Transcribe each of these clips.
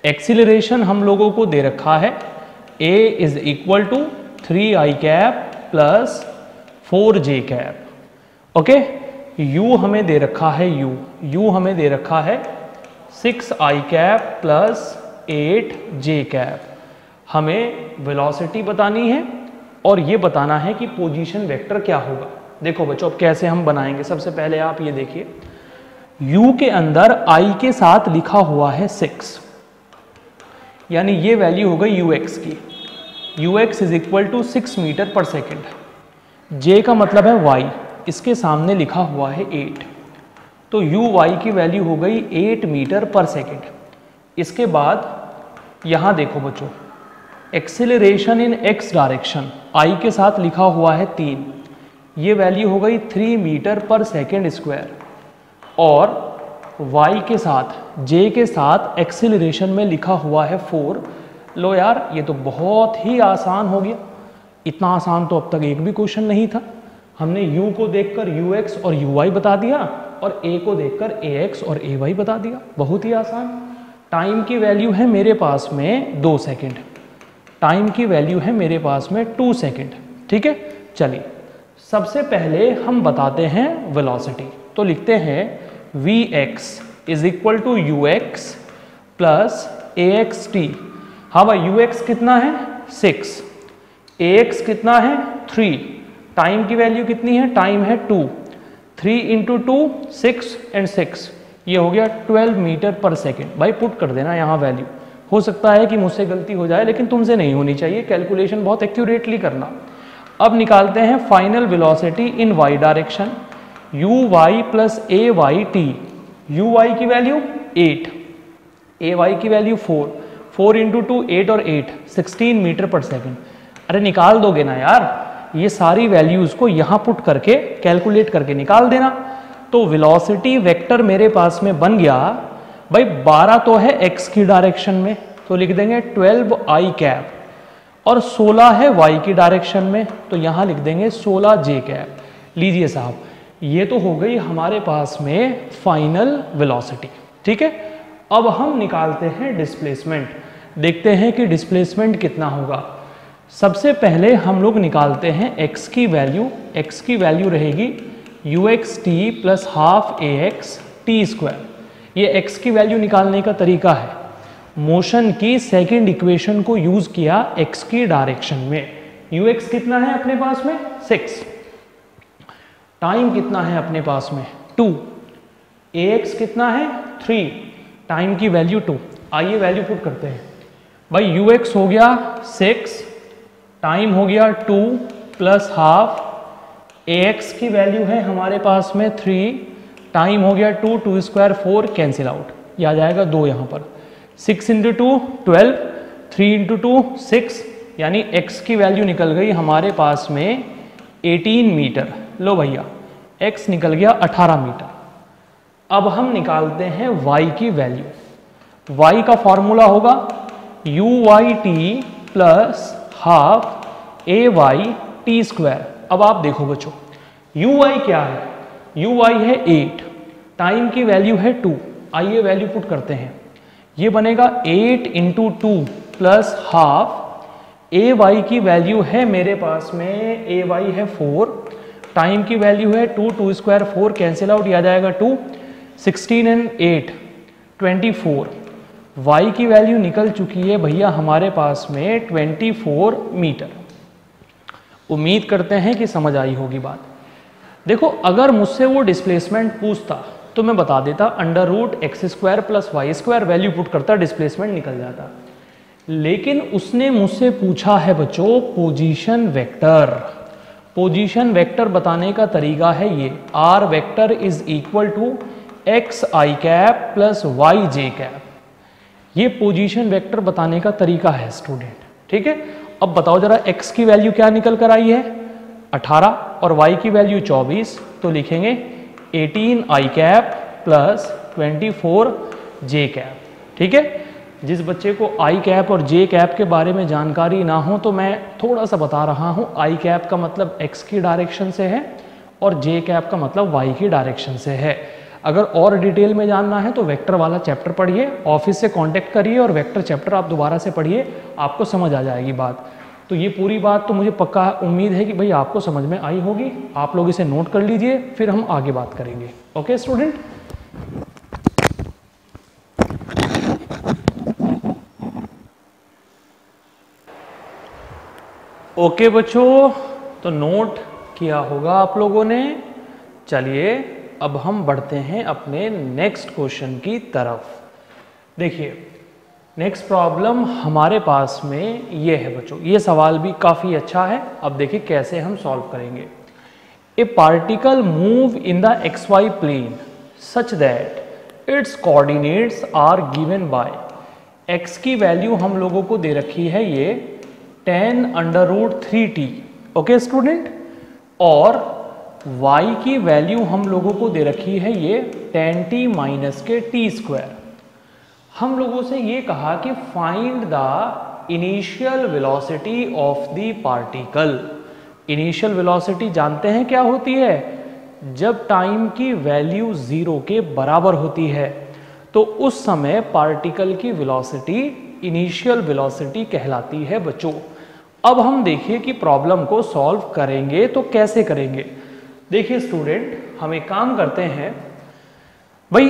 Acceleration हम लोगों को दे रखा है a is equal to 3i cap plus 4j cap. Okay, u हमें दे रखा है u हमें दे रखा है 6i cap plus 8j cap. हमें वेलोसिटी बतानी है और ये बताना है कि पोजीशन वेक्टर क्या होगा। देखो बच्चों, अब कैसे हम बनाएंगे। सबसे पहले आप ये देखिए, u के अंदर i के साथ लिखा हुआ है 6, यानी ये वैल्यू हो गई ux की। ux is equal to 6 metre पर सेकेंड। j का मतलब है y, इसके सामने लिखा हुआ है 8, तो uy की वैल्यू हो गई 8 मीटर पर सेकेंड। इसके बाद यहाँ देखो बच्चों, acceleration in x direction i के साथ लिखा हुआ है 3, ये वैल्यू हो गई 3 मीटर पर सेकेंड स्क्वायर। और y के साथ j के साथ एक्सेलरेशन में लिखा हुआ है 4। लो यार, ये तो बहुत ही आसान हो गया। इतना आसान तो अब तक एक भी क्वेश्चन नहीं था। हमने u को देखकर ux और uy बता दिया और a को देखकर ax और ay बता दिया। बहुत ही आसान। टाइम की वैल्यू है मेरे पास में 2 सेकेंड, टाइम की वैल्यू है मेरे पास में 2 सेकेंड। ठीक है, चलिए सबसे पहले हम बताते हैं वेलोसिटी। तो लिखते हैं vx is equal to ux plus axt। हाँ भाई, ux कितना है 6, ax कितना है 3, टाइम की वैल्यू कितनी है, टाइम है 2, 3 इंटू 2 6 एंड 6, ये हो गया 12 मीटर पर सेकेंड। भाई पुट कर देना यहाँ वैल्यू। हो सकता है कि मुझसे गलती हो जाए, लेकिन तुमसे नहीं होनी चाहिए। कैलकुलेशन बहुत एक्यूरेटली करना। अब निकालते हैं final velocity in y direction, uy plus ayt। uy की वैल्यू 8, ay की वैल्यू 4, 4 इंटू 2 8 और 8 16 मीटर पर सेकेंड। अरे निकाल दोगे ना यार, ये सारी वैल्यूज को यहाँ पुट करके कैलकुलेट करके निकाल देना। तो वेलोसिटी वेक्टर मेरे पास में बन गया भाई, 12 तो है x की डायरेक्शन में, तो लिख देंगे 12i कैप, और 16 है y की डायरेक्शन में, तो यहाँ लिख देंगे 16j कैप। लीजिए साहब, ये तो हो गई हमारे पास में फाइनल वेलोसिटी। ठीक है, अब हम निकालते हैं डिस्प्लेसमेंट। देखते हैं कि डिस्प्लेसमेंट कितना होगा। सबसे पहले हम लोग निकालते हैं x की वैल्यू। x की वैल्यू रहेगी uxt plus half ax T square. ये x की वैल्यू निकालने का तरीका है, मोशन की सेकंड इक्वेशन को यूज किया x की डायरेक्शन में। ux कितना है अपने पास में 6, टाइम कितना है अपने पास में 2, ax कितना है 3, टाइम की वैल्यू 2। आइए वैल्यू पुट करते हैं। भाई ux हो गया 6, टाइम हो गया 2 प्लस हाफ, ax की वैल्यू है हमारे पास में 3, टाइम हो गया 2, 2 स्क्वायर 4, कैंसिल आउट, ये आ जाएगा 2 यहाँ पर। 6 इंटू 2 12, 3 इंटू 2 6, यानी x की वैल्यू निकल गई हमारे पास में 18 मीटर। लो भैया, x निकल गया 18 मीटर। अब हम निकालते हैं y की वैल्यू। y का फॉर्मूला होगा uyt plus half ay T square. अब आप देखो बच्चों, uy क्या है, uy है 8, टाइम की वैल्यू है 2। आइए वैल्यू पुट करते हैं। ये बनेगा 8 इंटू 2 प्लस हाफ, ay की वैल्यू है मेरे पास में, ay है 4, टाइम की वैल्यू है 2, 2 स्क्वायर 4, कैंसिल आउट, ये आ जाएगा 2, 16 एंड 8 24। y की वैल्यू निकल चुकी है भैया हमारे पास में 24 मीटर। उम्मीद करते हैं कि समझ आई होगी बात। देखो, अगर मुझसे वो डिस्प्लेसमेंट पूछता तो मैं बता देता under root X square plus Y square, value put करता, डिस्प्लेसमेंट निकल जाता। लेकिन उसने मुझसे पूछा है बच्चों पोजीशन वेक्टर। पोजीशन वेक्टर बताने का तरीका है ये, R vector is equal to X I cap plus Y J cap. ये पोजीशन वेक्टर बताने का तरीका है स्टूडेंट। ठीक है, अब बताओ जरा x की वैल्यू क्या निकल कर आई है 18 और y की वैल्यू 24, तो लिखेंगे 18i cap plus 24j cap. ठीक है, जिस बच्चे को i कैप और j कैप के बारे में जानकारी ना हो तो मैं थोड़ा सा बता रहा हूँ। i कैप का मतलब x की डायरेक्शन से है और j कैप का मतलब y की डायरेक्शन से है। अगर और डिटेल में जानना है तो वेक्टर वाला चैप्टर पढ़िए, ऑफिस से कांटेक्ट करिए और वेक्टर चैप्टर आप दोबारा से पढ़िए, आपको समझ आ जाएगी बात। तो ये पूरी बात तो मुझे पक्का उम्मीद है कि भाई आपको समझ में आई होगी। आप लोग इसे नोट कर लीजिए, फिर हम आगे बात करेंगे। ओके स्टूडेंट, ओके बच्चों, तो नोट किया होगा आप लोगों ने। चलिए अब हम बढ़ते हैं अपने नेक्स्ट क्वेश्चन की तरफ। देखिए नेक्स्ट प्रॉब्लम हमारे पास में ये है बच्चों, ये सवाल भी काफ़ी अच्छा है। अब देखिए कैसे हम सॉल्व करेंगे। A particle move in the XY plane such that its coordinates are given by, x की वैल्यू हम लोगों को दे रखी है ये 10√3t, ओके स्टूडेंट, और y की वैल्यू हम लोगों को दे रखी है ये 10t माइनस के t²। हम लोगों से ये कहा कि find the initial velocity of the particle. Initial velocity जानते हैं क्या होती है? जब टाइम की वैल्यू 0 के बराबर होती है तो उस समय पार्टिकल की वेलोसिटी इनिशियल वेलोसिटी कहलाती है बच्चों। अब हम देखिए कि प्रॉब्लम को सॉल्व करेंगे तो कैसे करेंगे। देखिए स्टूडेंट, हम एक काम करते हैं भाई,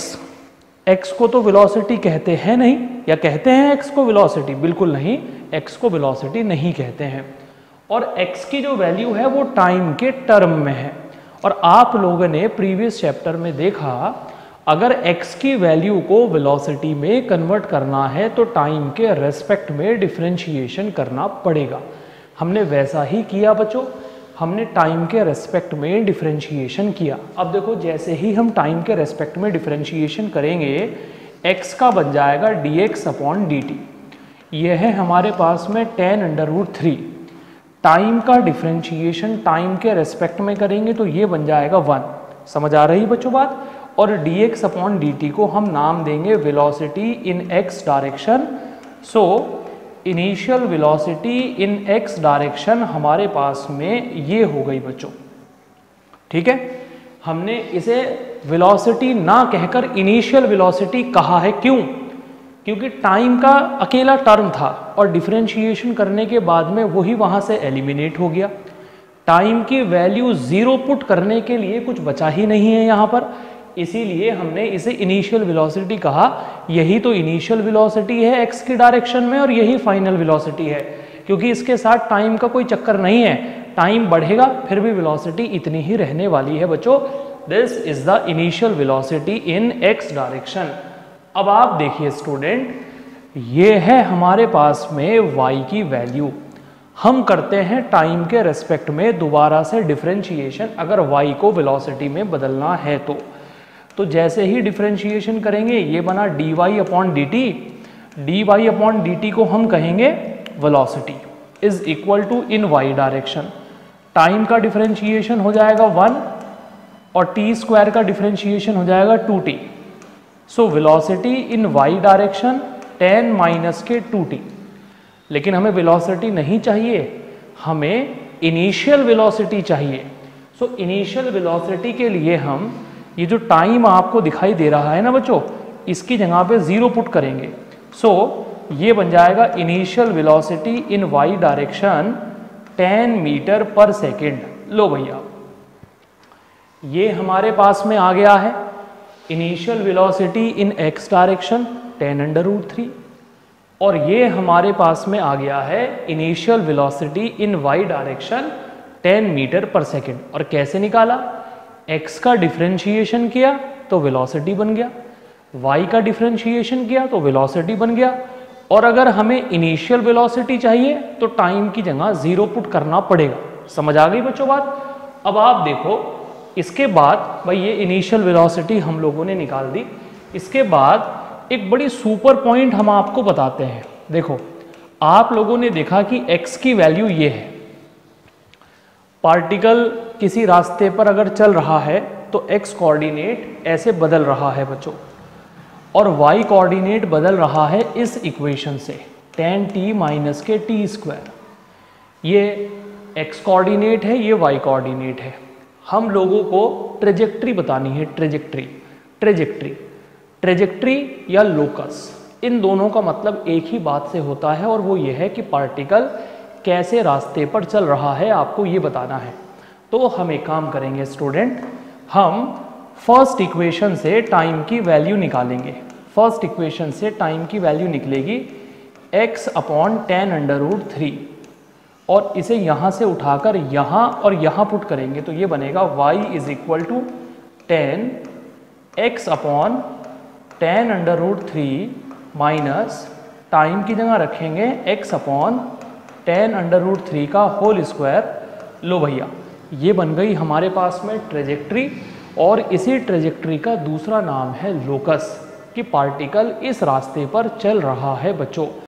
x को तो वेलोसिटी कहते हैं नहीं, या कहते हैं x को वेलोसिटी? बिल्कुल नहीं, x को वेलोसिटी नहीं कहते हैं। और x की जो वैल्यू है वो टाइम के टर्म में है। और आप लोगों ने प्रीवियस चैप्टर में देखा, अगर x की वैल्यू को वेलोसिटी में कन्वर्ट करना है तो टाइम के रेस्पेक्ट में डिफरेंशिएशन करना पड़ेगा। हमने वैसा ही किया बच्चों, हमने टाइम के रेस्पेक्ट में डिफरेंशिएशन किया। अब देखो जैसे ही हम टाइम के रेस्पेक्ट में डिफरेंशिएशन करेंगे, x का बन जाएगा dx/dt। यह है हमारे पास में 10√3। टाइम का डिफरेंशिएशन टाइम के रेस्पेक्ट में करेंगे तो ये बन जाएगा 1। समझ आ रही बच्चों बात? और dx/dt को हम नाम देंगे velocity in x direction. So initial velocity in x direction हमारे पास में ये हो गई बच्चों, ठीक है। हमने इसे वेलोसिटी ना कहकर इनिशियल वेलोसिटी कहा है, क्यों? क्योंकि टाइम का अकेला टर्म था और डिफरेंशिएशन करने के बाद में वही वहां से एलिमिनेट हो गया। टाइम की वैल्यू 0 पुट करने के लिए कुछ बचा ही नहीं है यहाँ पर, इसीलिए हमने इसे इनिशियल वेलोसिटी कहा। यही तो इनिशियल वेलोसिटी है x की डायरेक्शन में और यही फाइनल वेलोसिटी है, क्योंकि इसके साथ टाइम का कोई चक्कर नहीं है। टाइम बढ़ेगा फिर भी वेलोसिटी इतनी ही रहने वाली है बच्चों। This is the initial velocity in x direction. अब आप देखिए स्टूडेंट, ये है हमारे पास में y की वैल्यू। हम करते हैं टाइम के रेस्पेक्ट में दोबारा से डिफरेंशिएशन, अगर y को वेलोसिटी में बदलना है तो जैसे ही डिफरेंशिएशन करेंगे ये बना dy/dt। dy/dt को हम कहेंगे velocity is equal to in y direction. Time का डिफरेंशिएशन हो जाएगा 1 और t² का डिफरेंशिएशन हो जाएगा 2t। So velocity in y direction 10 minus के 2t। लेकिन हमें वेलोसिटी नहीं चाहिए, हमें इनिशियल वेलोसिटी चाहिए। सो इनिशियल वेलोसिटी के लिए हम ये जो टाइम आपको दिखाई दे रहा है ना बच्चों, इसकी जगह पे 0 पुट करेंगे। सो ये बन जाएगा initial velocity in y direction 10 metre पर सेकेंड। लो भैया, ये हमारे पास में आ गया है initial velocity in x direction 10√3, और ये हमारे पास में आ गया है initial velocity in y direction 10 metre पर सेकेंड। और कैसे निकाला? x का डिफरेंशिएशन किया तो वेलोसिटी बन गया, y का डिफरेंशिएशन किया तो वेलोसिटी बन गया। और अगर हमें इनिशियल वेलोसिटी चाहिए तो टाइम की जगह 0 पुट करना पड़ेगा। समझ आ गई बच्चों बात? अब आप देखो, इसके बाद भाई ये इनिशियल वेलोसिटी हम लोगों ने निकाल दी। इसके बाद एक बड़ी सुपर पॉइंट हम आपको बताते हैं। देखो, आप लोगों ने देखा कि x की वैल्यू ये है। पार्टिकल किसी रास्ते पर अगर चल रहा है तो x कोऑर्डिनेट ऐसे बदल रहा है बच्चों, और y कोऑर्डिनेट बदल रहा है इस इक्वेशन से 10t माइनस के t²। ये x कोऑर्डिनेट है, ये y कोऑर्डिनेट है। हम लोगों को ट्रेजेक्ट्री बतानी है, ट्रेजेक्ट्री। ट्रेजेक्ट्री। ट्रेजेक्ट्री या लोकस, इन दोनों का मतलब एक ही बात से होता है और वो ये है कि पार्टिकल कैसे रास्ते पर चल रहा है, आपको ये बताना है। तो हम एक काम करेंगे स्टूडेंट, हम फर्स्ट इक्वेशन से टाइम की वैल्यू निकालेंगे। फर्स्ट इक्वेशन से टाइम की वैल्यू निकलेगी x/10√3 और इसे यहाँ से उठाकर यहाँ और यहाँ पुट करेंगे तो ये बनेगा y = 10 x/10√3 माइनस टाइम की जगह रखेंगे x/10√3 का होल स्क्वायर। लो भैया, ये बन गई हमारे पास में ट्रेजेक्ट्री और इसी ट्रेजेक्ट्री का दूसरा नाम है लोकस, कि पार्टिकल इस रास्ते पर चल रहा है बच्चों।